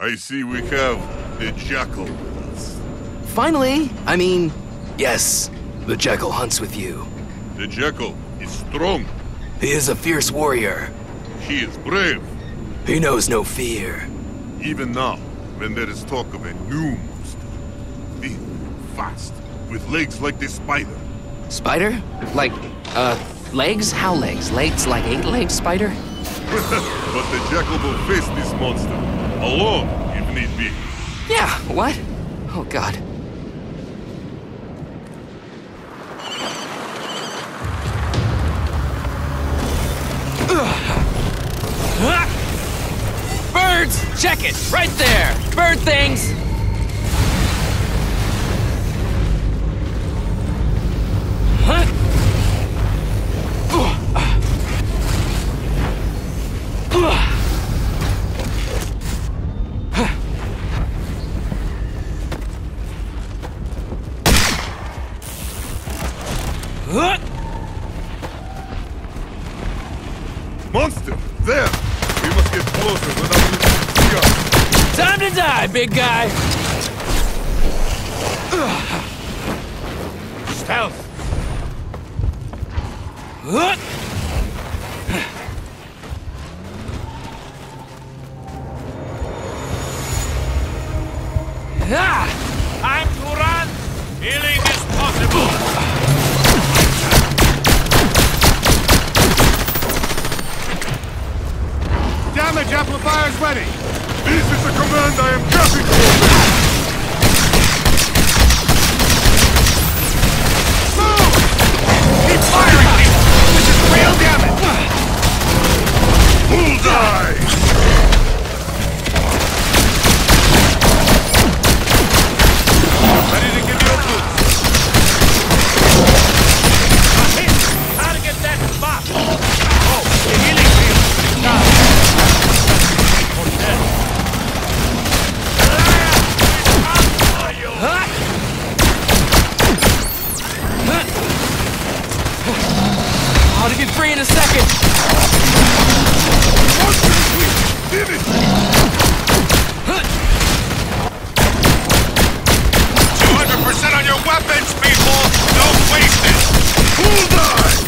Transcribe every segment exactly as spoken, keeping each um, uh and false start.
I see we have the Jackal. Finally! I mean, yes, the Jackal hunts with you. The Jackal is strong. He is a fierce warrior. He is brave. He knows no fear. Even now, when there is talk of a new monster. Thin, fast, with legs like the spider. Spider? Like, uh, legs? How legs? Legs like eight-legged spider? But the Jackal will face this monster, alone, if need be. Yeah, what? Oh, God. Birds! Check it! Right there! Bird things! Huh? Monster! There! We must get closer without losing the Time to die, big guy! Stealth! Ah! Time to run! Healing is possible! Damage amplifier's ready! This is the command I am casting for! Move! Keep firing me! This is real damage! Bullseye! Ready to give you a boost! A hit! Target that spot! Oh, the healing field is down! For death! For you! I'll be free in a second! two hundred percent on your weapons, people! Don't waste it! Bullseye!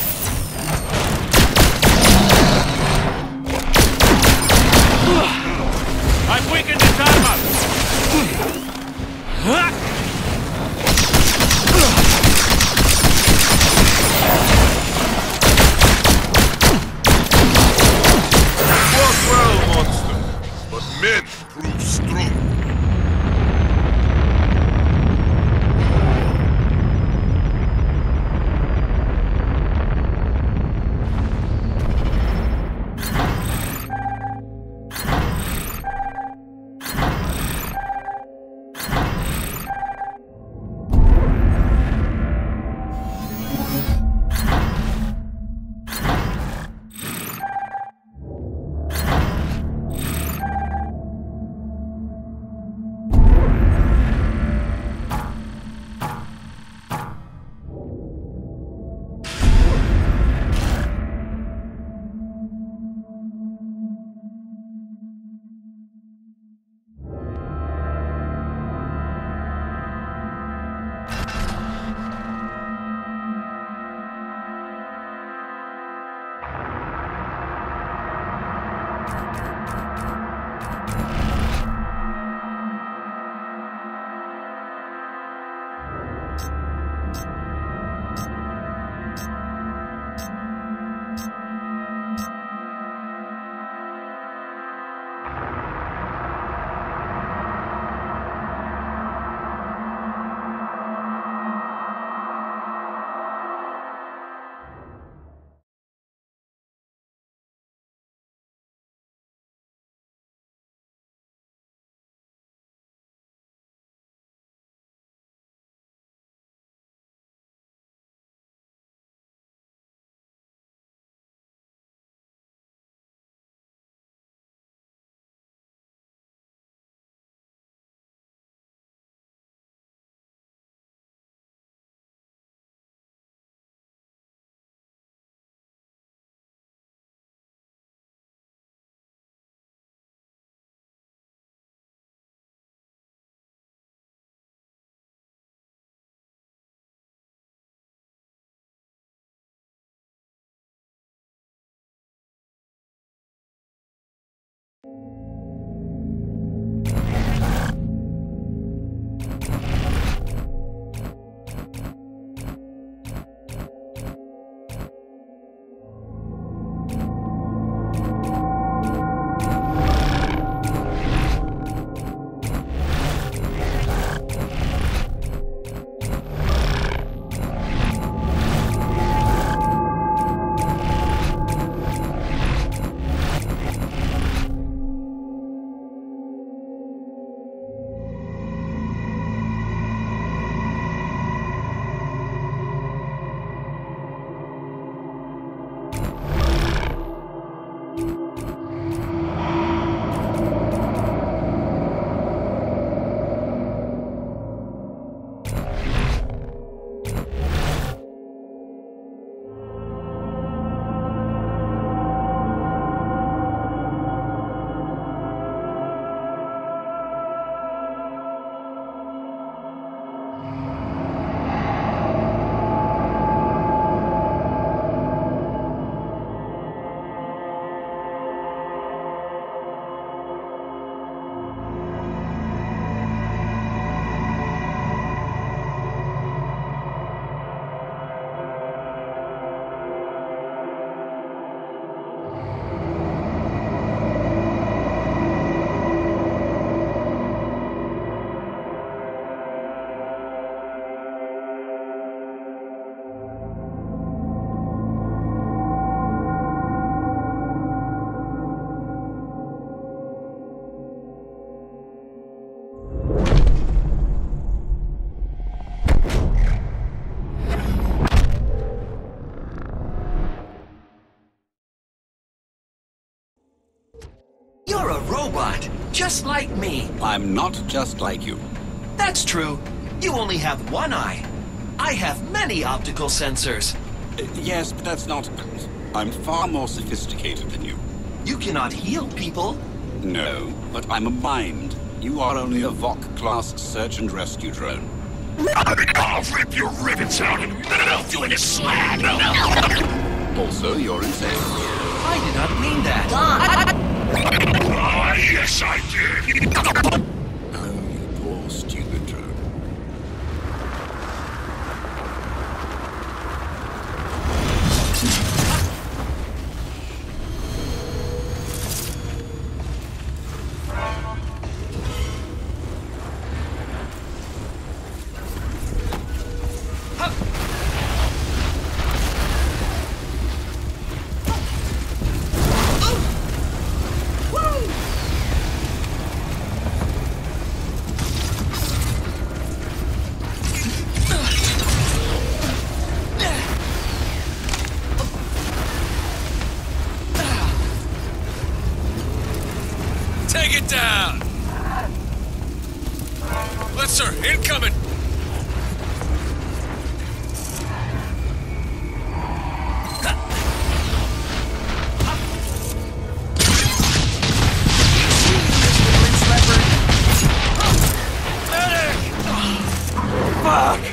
I've weakened its armor! Fought well, monster, but men prove strong. just like me. I'm not just like you. That's true. You only have one eye. I have many optical sensors. Uh, yes, but that's not... I'm far more sophisticated than you. You cannot heal people. No, but I'm a mind. You are only a V O C-class search and rescue drone. I'll rip your rivets out and melt you into slag! Also, you're insane. I did not mean that. Ah, yes, I did! Oh, you poor, stupid drone. Take it down! Blitzer, incoming! Fuck!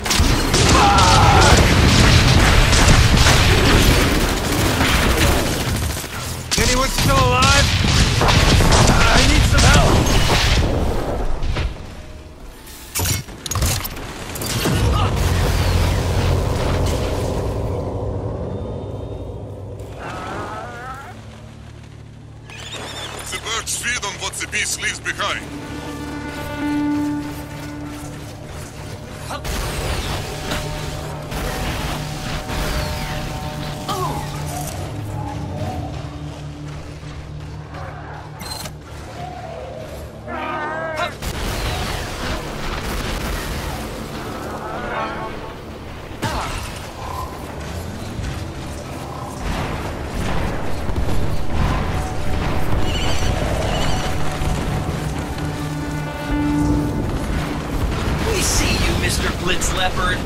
Anyone still alive? I need some help! The birds feed on what the beast leaves behind. We see you, Mister Blitz Leopard.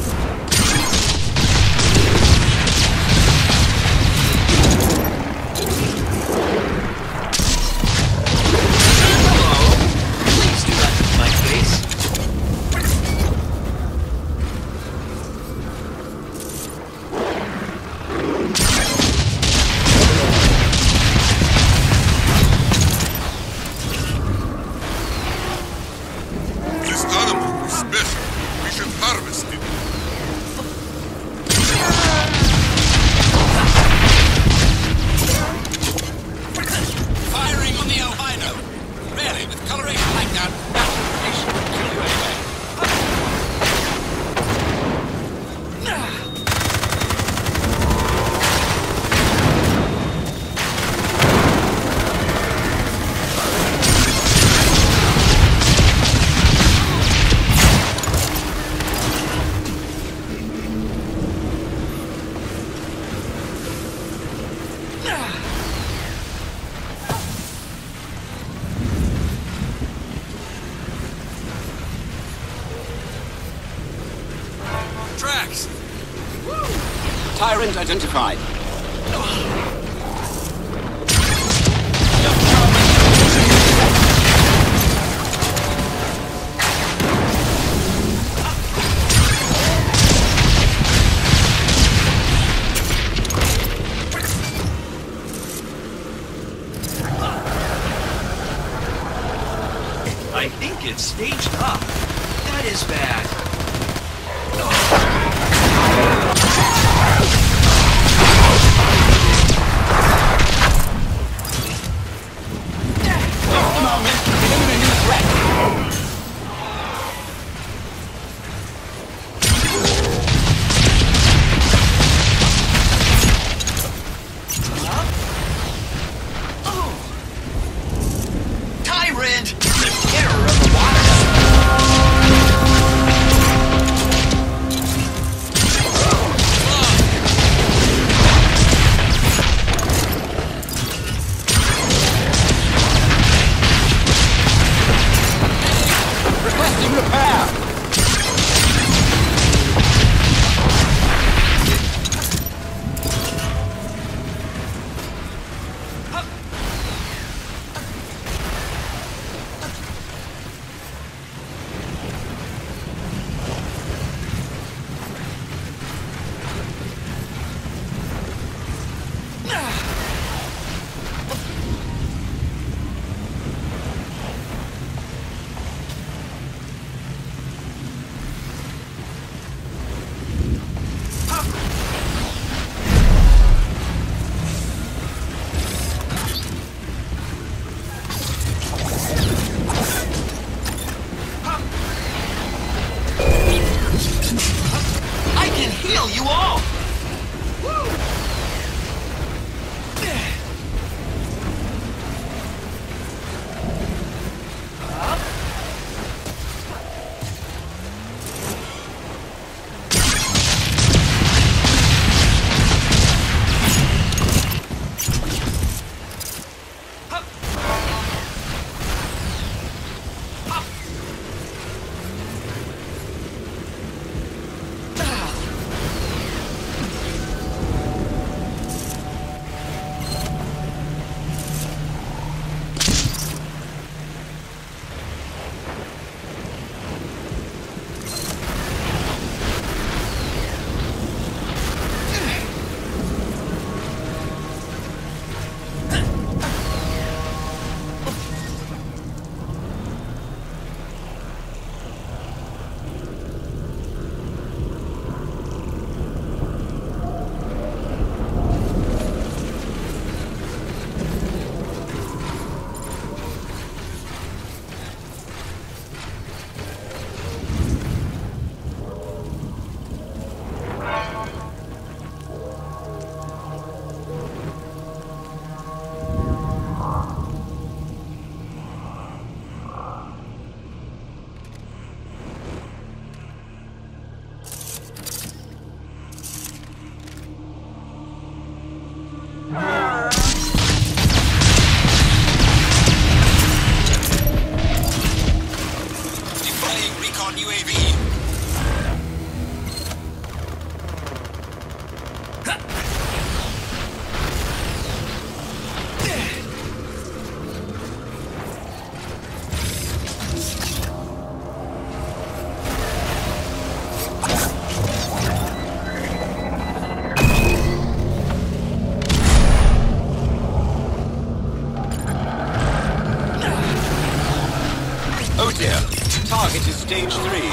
Hello. Please do not touch my face. This animal is special. We should harvest it. Firing on the albino! Really, with coloration like that, application would kill you anyway. Tracks! Tyrant identified. I think it's staged up. That is bad. Tyrant! The terror of the water! the path! Target is stage three.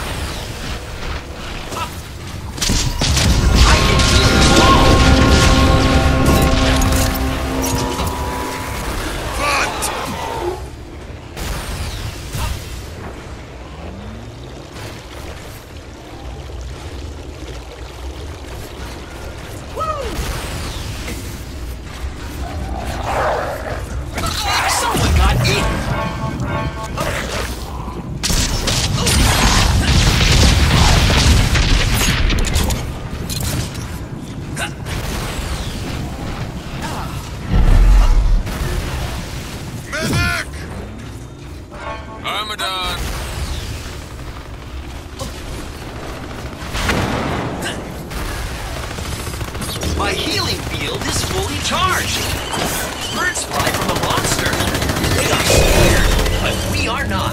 My healing field is fully charged. Birds fly from a monster. They are scared, but we are not.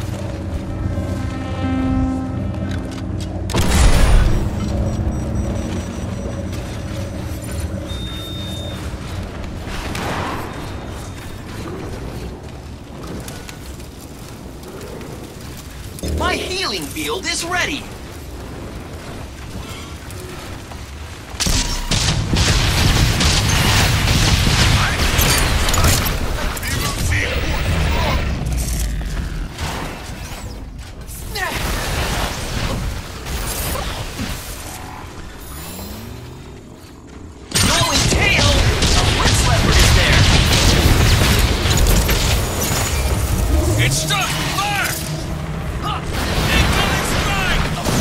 My healing field is ready. It's stuck! Fire! Incoming strike!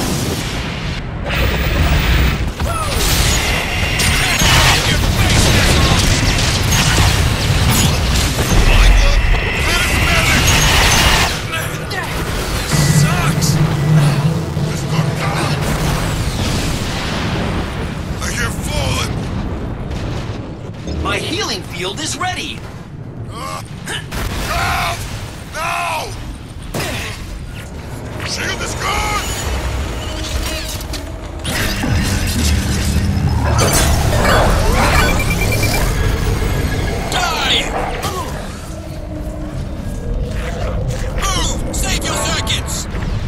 field is ready. Uh, help! No! Shield is gone! Die! Move! Save your circuits!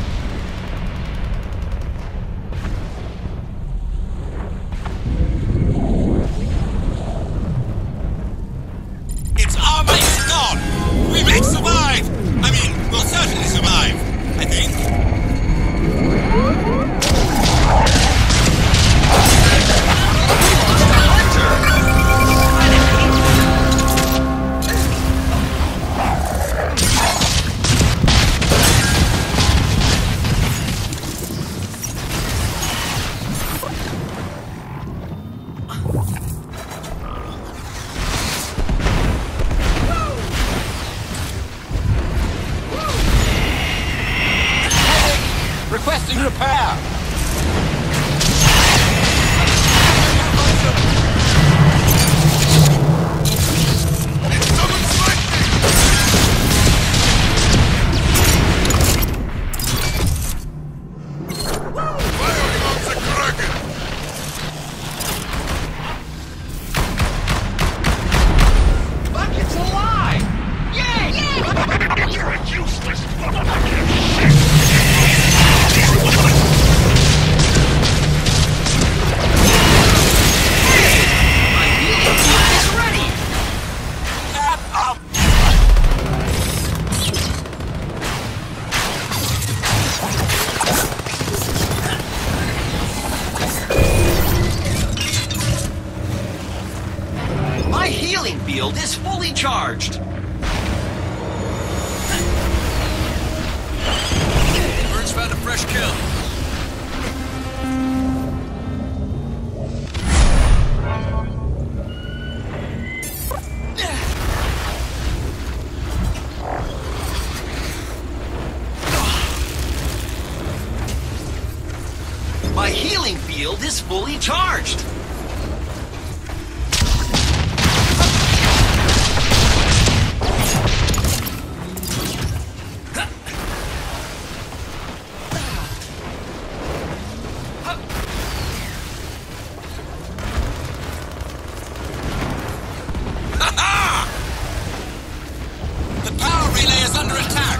It's our mate's gone! We may survive! I mean, we'll certainly survive, I think. Requesting repair! Someone select me! Fire on the Kraken! Bucket's alive! Yay! You're a useless motherfucking shit! My healing field is fully charged. Birds found a fresh kill. My healing field is fully charged. The power relay is under attack!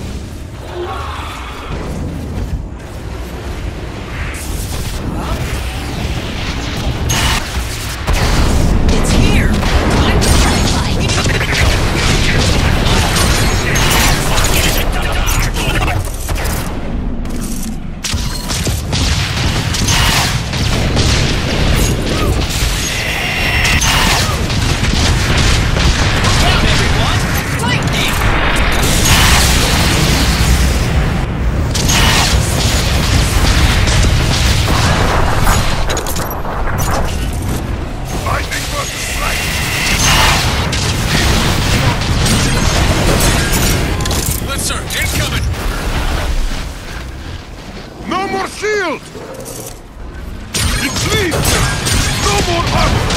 It's here! Time to No more shield! It's lead! No more armor!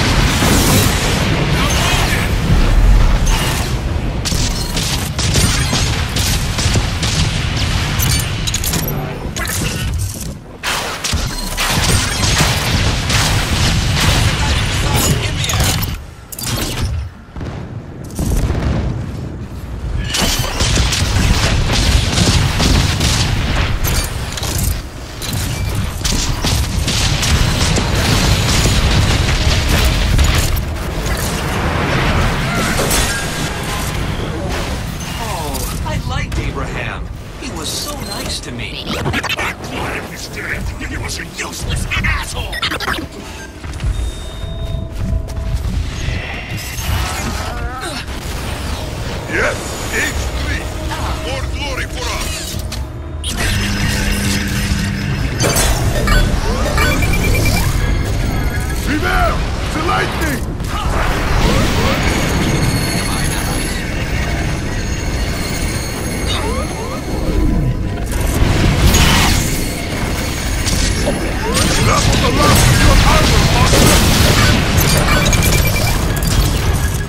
Abraham. He was so nice to me. He was a useless asshole! Yes, H three. More glory for us. Beware! The lightning! That was the last of your armor, Master!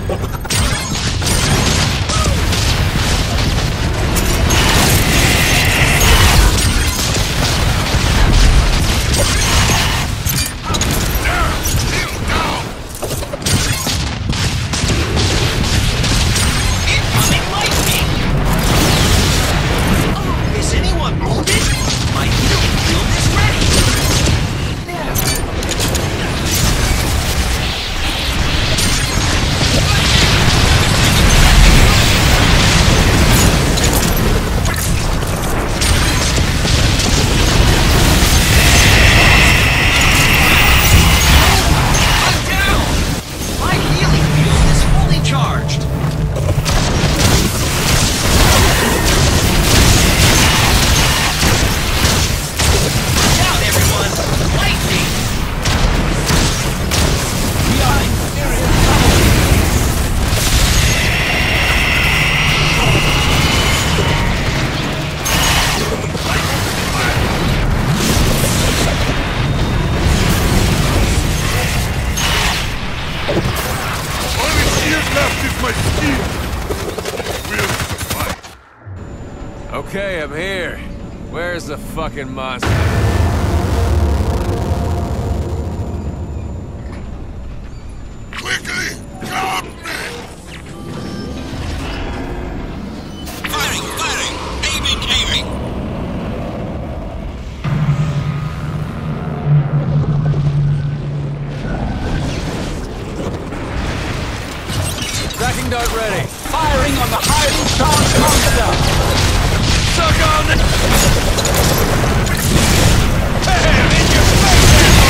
Okay, I'm here. Where's the fucking monster? Quickly! Help me! Firing, firing! Aiming, aiming! Tracking dart ready. Firing on the highly charged monster! Suck on the... Bam! In your face,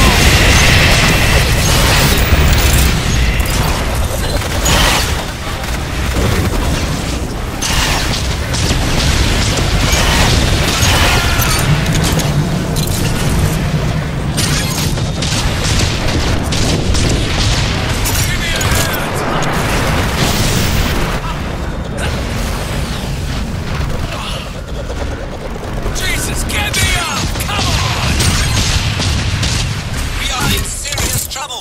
Jesus, get me up! Come on! We are in serious trouble!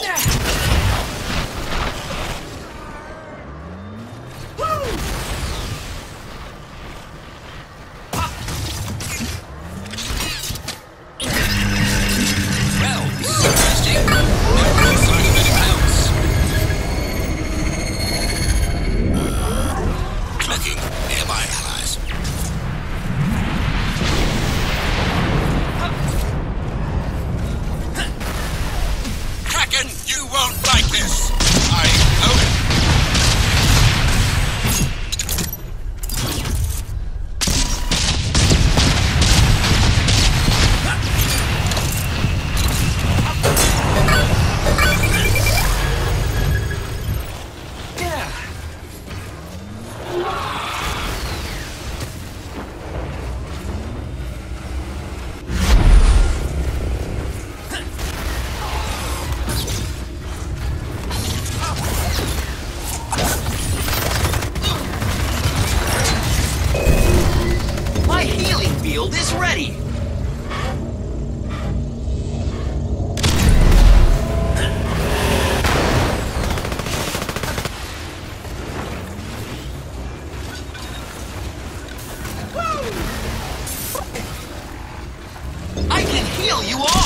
Well, this is interesting. No sign of anyone else. Looking nearby allies. Kraken, you won't like this! I know it! My healing field is ready! I can heal you all!